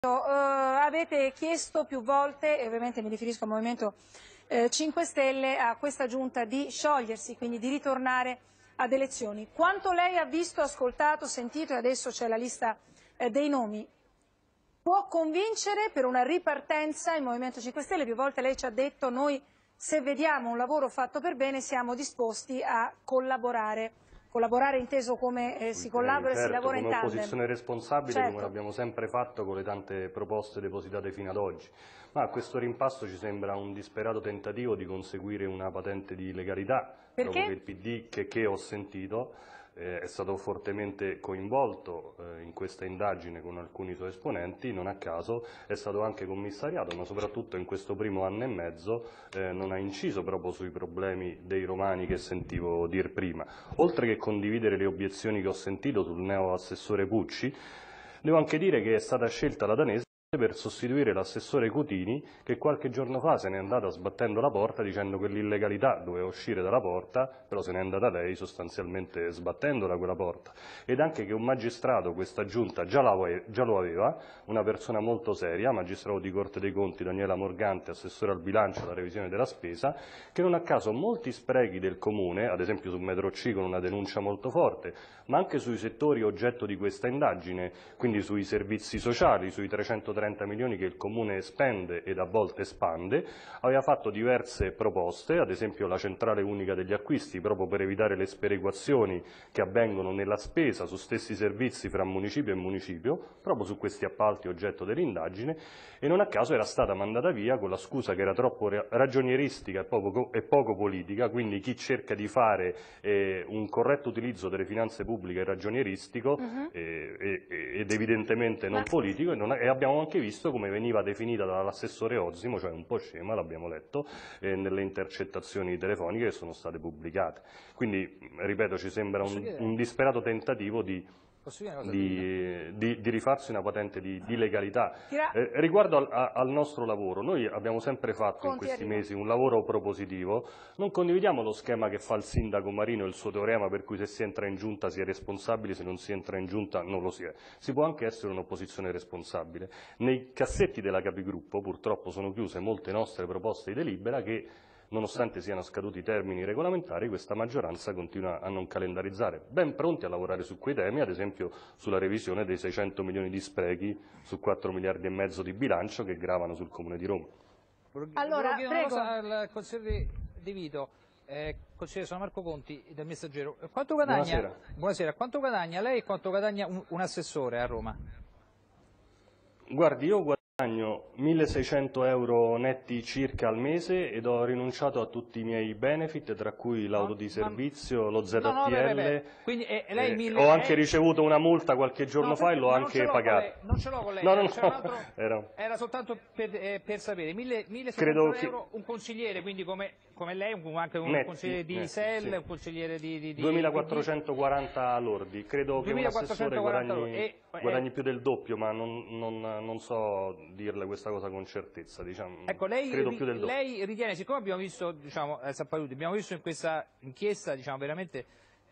Avete chiesto più volte, e ovviamente mi riferisco al Movimento 5 Stelle, a questa giunta di sciogliersi, quindi di ritornare ad elezioni. Quanto lei ha visto, ascoltato, sentito, e adesso c'è la lista dei nomi, può convincere per una ripartenza il Movimento 5 Stelle? Più volte lei ci ha detto: noi, se vediamo un lavoro fatto per bene, siamo disposti a collaborare. Collaborare inteso come si collabora e si lavora in tandem. Come opposizione responsabile, certo, come l'abbiamo sempre fatto con le tante proposte depositate fino ad oggi. Ma a questo rimpasto ci sembra un disperato tentativo di conseguire una patente di legalità. Perché? Proprio che il PD, che ho sentito, è stato fortemente coinvolto in questa indagine con alcuni suoi esponenti, non a caso è stato anche commissariato, ma soprattutto in questo primo anno e mezzo non ha inciso proprio sui problemi dei romani che sentivo dir prima. Oltre che condividere le obiezioni che ho sentito sul neo assessore Pucci, devo anche dire che è stata scelta la Danese per sostituire l'assessore Cutini, che qualche giorno fa se n'è andata sbattendo la porta dicendo che l'illegalità doveva uscire dalla porta, però se n'è andata lei sostanzialmente sbattendola quella porta. Ed anche che un magistrato, questa giunta già lo aveva, una persona molto seria, magistrato di Corte dei Conti Daniela Morgante, assessore al bilancio alla revisione della spesa, che non a caso molti sprechi del Comune, ad esempio su Metro C con una denuncia molto forte, ma anche sui settori oggetto di questa indagine, quindi sui servizi sociali, sui 330 milioni che il Comune spende ed a volte espande, aveva fatto diverse proposte, ad esempio la centrale unica degli acquisti, proprio per evitare le sperequazioni che avvengono nella spesa su stessi servizi fra municipio e municipio, proprio su questi appalti oggetto dell'indagine, e non a caso era stata mandata via con la scusa che era troppo ragionieristica e poco politica, quindi chi cerca di fare un corretto utilizzo delle finanze pubbliche è ragionieristico ed evidentemente non politico, e abbiamo anche visto come veniva definita dall'assessore Ozzimo, cioè un po' scema, l'abbiamo letto, nelle intercettazioni telefoniche che sono state pubblicate. Quindi, ripeto, ci sembra un disperato tentativo di rifarsi una patente di legalità. Riguardo al nostro lavoro, noi abbiamo sempre fatto in questi mesi un lavoro propositivo, non condividiamo lo schema che fa il sindaco Marino e il suo teorema per cui se si entra in giunta si è responsabili, se non si entra in giunta non lo si è. Si può anche essere un'opposizione responsabile. Nei cassetti della Capigruppo purtroppo sono chiuse molte nostre proposte di delibera che, nonostante siano scaduti i termini regolamentari, questa maggioranza continua a non calendarizzare, ben pronti a lavorare su quei temi, ad esempio sulla revisione dei 600 milioni di sprechi su 4 miliardi e mezzo di bilancio che gravano sul Comune di Roma. Allora, prego. Al consigliere De Vito, consigliere, sono Marco Conti del Messaggero. Quanto guadagna, buonasera, quanto guadagna lei e quanto guadagna un assessore a Roma? Guardi, io guadagno 1.600 euro netti circa al mese ed ho rinunciato a tutti i miei benefit, tra cui l'auto di servizio, lo ZTL. Quindi, lei ho anche ricevuto una multa qualche giorno fa e l'ho anche pagata. Non ce l'ho con lei, era soltanto per sapere. 1.600 euro un consigliere, quindi come lei, anche un consigliere di SEL, sì. Un consigliere di 2.440 lordi, credo che un assessore guadagni più del doppio, ma non so dirle questa cosa con certezza, diciamo. Ecco, lei, credo più del doppio. Lei ritiene, siccome abbiamo visto, diciamo, abbiamo visto in questa inchiesta, diciamo, veramente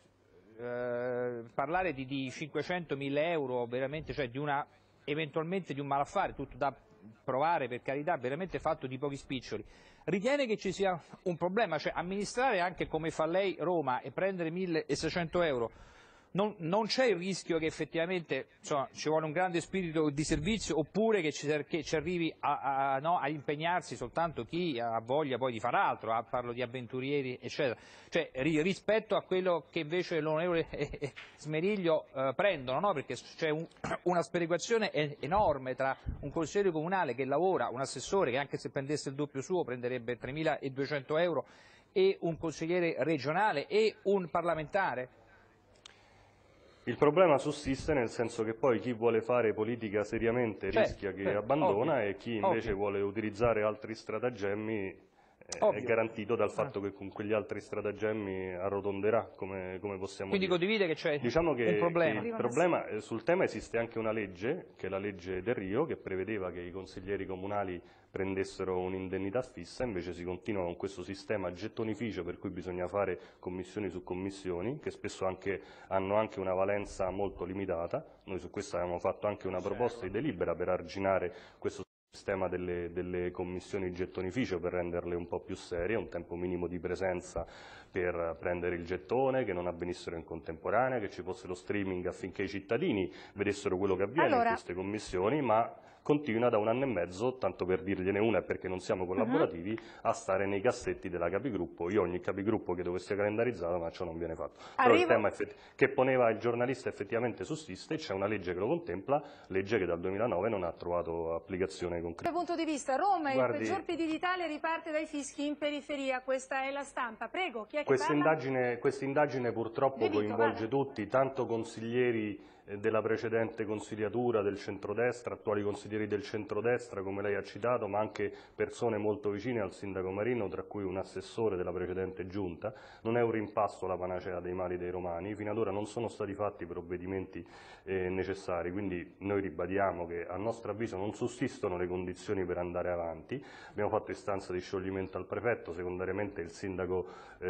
parlare di 500.000 euro, veramente, cioè eventualmente di un malaffare, tutto da provare, per carità, veramente fatto di pochi spiccioli. Ritiene che ci sia un problema, cioè amministrare anche come fa lei Roma e prendere 1.600 euro? Non c'è il rischio che effettivamente, insomma, ci vuole un grande spirito di servizio, oppure che ci arrivi a impegnarsi soltanto chi ha voglia poi di fare altro, parlo di avventurieri eccetera, cioè rispetto a quello che invece l'onorevole Smeriglio prendono, no? Perché c'è una sperequazione enorme tra un consigliere comunale che lavora, un assessore che anche se prendesse il doppio suo prenderebbe 3.200 euro, e un consigliere regionale e un parlamentare. Il problema sussiste nel senso che poi chi vuole fare politica seriamente rischia che abbandona, e chi invece vuole utilizzare altri stratagemmi è garantito dal fatto che con quegli altri stratagemmi arrotonderà, come possiamo Quindi dire. condivide che c'è Diciamo che un problema. il problema sul tema esiste anche una legge, che è la legge Del Rio, che prevedeva che i consiglieri comunali prendessero un'indennità fissa, invece si continua con questo sistema gettonificio per cui bisogna fare commissioni su commissioni, che spesso hanno anche una valenza molto limitata. Noi su questo avevamo fatto anche una proposta di delibera per arginare questo sistema delle commissioni gettonificio, per renderle un po' più serie, un tempo minimo di presenza per prendere il gettone, che non avvenissero in contemporanea, che ci fosse lo streaming affinché i cittadini vedessero quello che avviene in queste commissioni, ma continua da 1 anno e mezzo, tanto per dirgliene una e perché non siamo collaborativi, a stare nei cassetti della capigruppo. Io ogni capigruppo chiedo che sia calendarizzato, ma ciò non viene fatto. Però il tema che poneva il giornalista effettivamente sussiste, c'è una legge che lo contempla, legge che dal 2009 non ha trovato applicazione concreta. Dal punto di vista, Roma è il peggior PD d'Italia e riparte dai fischi in periferia. Questa è la stampa. Prego, chi è che parla? Questa indagine purtroppo coinvolge tutti, tanto consiglieri della precedente consigliatura del centrodestra, attuali consiglieri del centrodestra, come lei ha citato, ma anche persone molto vicine al sindaco Marino, tra cui un assessore della precedente giunta. Non è un rimpasto la panacea dei mali dei romani, fino ad ora non sono stati fatti provvedimenti necessari, quindi noi ribadiamo che a nostro avviso non sussistono le condizioni per andare avanti. Abbiamo fatto istanza di scioglimento al prefetto, secondariamente il sindaco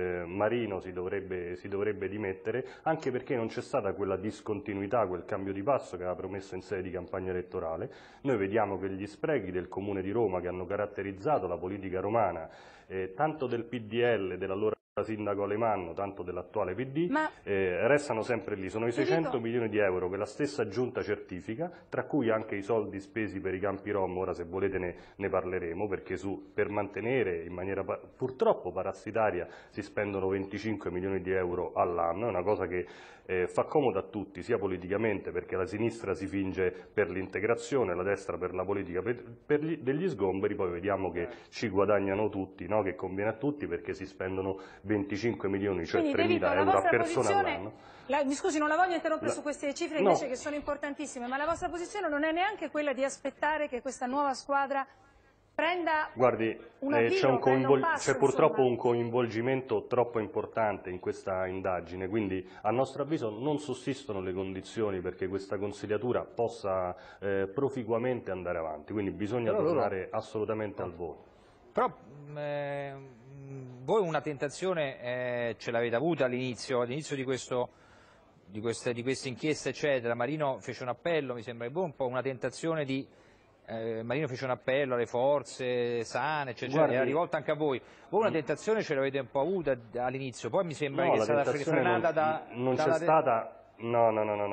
Marino si dovrebbe dimettere, anche perché non c'è stata quella discontinuità, quel cambio di passo che aveva promesso in sede di campagna elettorale. Noi vediamo che gli sprechi del Comune di Roma, che hanno caratterizzato la politica romana, tanto del PDL, dell'allora sindaco Alemanno, tanto dell'attuale PD, restano sempre lì. Sono i 600 milioni di euro che la stessa giunta certifica, tra cui anche i soldi spesi per i campi rom. Ora, se volete, ne parleremo, perché per mantenere in maniera purtroppo parassitaria si spendono 25 milioni di euro all'anno. È una cosa che fa comodo a tutti, sia politicamente, perché la sinistra si finge per l'integrazione, la destra per la politica degli sgomberi, poi vediamo che ci guadagnano tutti, no? Che conviene a tutti, perché si spendono 25 milioni, cioè 3.000 euro a persona all'anno. Mi scusi, non la voglio interrompere su queste cifre invece che sono importantissime, ma la vostra posizione non è neanche quella di aspettare che questa nuova squadra prenda un avvio, c'è purtroppo un coinvolgimento troppo importante in questa indagine, quindi a nostro avviso non sussistono le condizioni perché questa consigliatura possa proficuamente andare avanti, quindi bisogna tornare assolutamente al voto. Però voi una tentazione ce l'avete avuta all'inizio di questa inchiesta, eccetera. Marino fece un appello, mi sembra un po' una tentazione di Marino fece un appello alle forze sane, eccetera, era rivolta anche a voi. Voi una tentazione ce l'avete un po' avuta all'inizio, poi mi sembra che è stata frenata non c'è stata. No,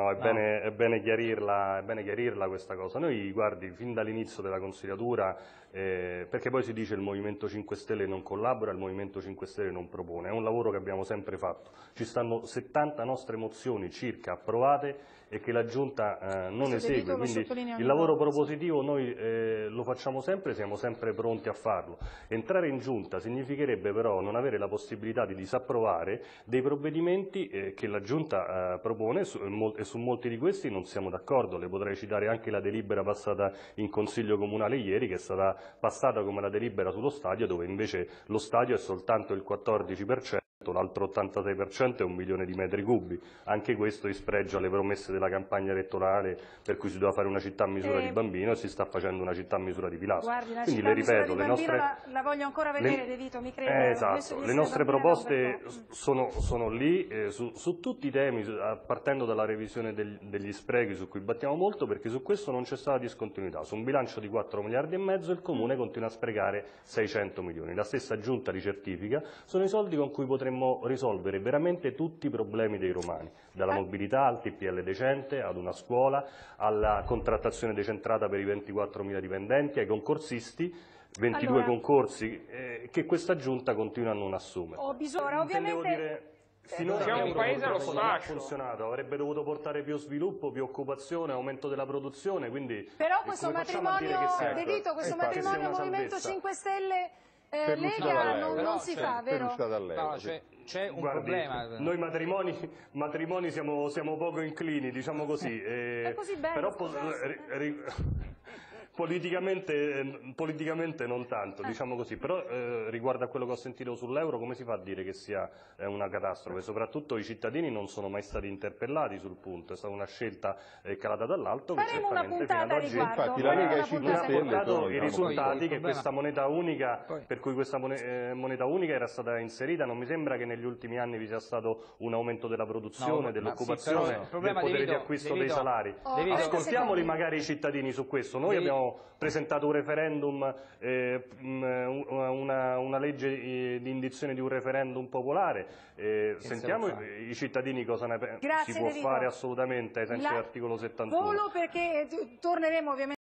è bene chiarirla questa cosa. Noi, guardi, fin dall'inizio della consigliatura, perché poi si dice il Movimento 5 Stelle non collabora, il Movimento 5 Stelle non propone, è un lavoro che abbiamo sempre fatto. Ci stanno 70 nostre mozioni circa approvate e che la Giunta non esegue, quindi il lavoro propositivo noi lo facciamo sempre, siamo sempre pronti a farlo. Entrare in Giunta significherebbe però non avere la possibilità di disapprovare dei provvedimenti che la Giunta propone, e su molti di questi non siamo d'accordo. Le potrei citare anche la delibera passata in Consiglio Comunale ieri, che è stata passata come la delibera sullo stadio, dove invece lo stadio è soltanto il 14%, l'altro 86% è 1 milione di metri cubi. Anche questo in spregio alle promesse della campagna elettorale, per cui si doveva fare una città a misura di Bambino e si sta facendo una città a misura di Pilastro. Guardi, la quindi città le ripeto, di Bambino la voglio ancora vedere, De Vito, mi creda. Esatto, le nostre proposte sono lì su tutti i temi, partendo dalla revisione degli sprechi, su cui battiamo molto, perché su questo non c'è stata discontinuità. Su un bilancio di 4 miliardi e mezzo il Comune continua a sprecare 600 milioni. La stessa Giunta li certifica, sono i soldi con cui potremmo risolvere veramente tutti i problemi dei romani, dalla mobilità al TPL decente, ad una scuola, alla contrattazione decentrata per i 24.000 dipendenti, ai concorsisti, 22 concorsi che questa Giunta continua a non assumere. Ovviamente finora un paese allo non ha funzionato, avrebbe dovuto portare più sviluppo, più occupazione, aumento della produzione, quindi però questo matrimonio, De Vito, questo matrimonio Movimento 5 Stelle Lega non si fa, vero? C'è un problema. Noi matrimoni siamo poco inclini, diciamo così. È così bello, Politicamente non tanto, diciamo così, però riguardo a quello che ho sentito sull'euro, come si fa a dire che sia una catastrofe? Soprattutto i cittadini non sono mai stati interpellati sul punto, è stata una scelta calata dall'alto che Faremo una certamente fino ad puntata a oggi riguardo. infatti la Lega ai 5 non ha Stelle portato i sono, risultati che problema- questa moneta unica, Poi- per cui questa moneta unica era stata inserita. Non mi sembra che negli ultimi anni vi sia stato un aumento della produzione, No, dell'occupazione, ma sì, però il problema, del potere De Vito, di acquisto De dei Vito, salari. De Vito, Ascoltiamoli 30 magari i cittadini su questo. Noi De Vito- abbiamo presentato un referendum, una legge di indizione di un referendum popolare. Sentiamo i cittadini cosa ne pensano. Grazie, Si può De Vito. fare assolutamente ai sensi La- dell'articolo 71. Volo perché torneremo ovviamente